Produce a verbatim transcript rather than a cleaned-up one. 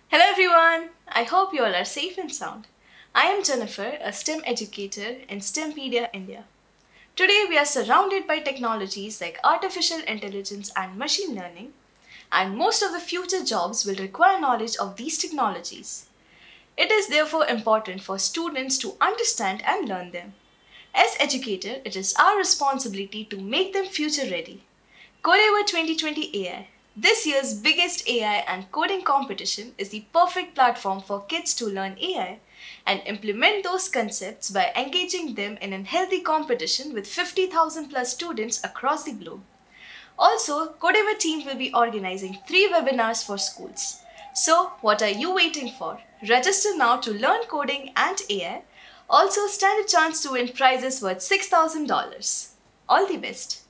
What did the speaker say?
Hello everyone! I hope you all are safe and sound. I am Jennifer, a STEM educator in STEMpedia India. Today we are surrounded by technologies like artificial intelligence and machine learning, and most of the future jobs will require knowledge of these technologies. It is therefore important for students to understand and learn them. As educators, it is our responsibility to make them future ready. Codever twenty twenty A I. This year's biggest A I and coding competition is the perfect platform for kids to learn A I and implement those concepts by engaging them in a healthy competition with fifty thousand plus students across the globe. Also, Codever team will be organizing three webinars for schools. So, what are you waiting for? Register now to learn coding and A I. Also, stand a chance to win prizes worth six thousand dollars. All the best!